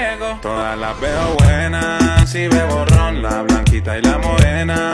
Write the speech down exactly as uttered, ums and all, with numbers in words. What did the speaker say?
juego. Todas las veo buenas, si bebo ron, la blanquita y la morena.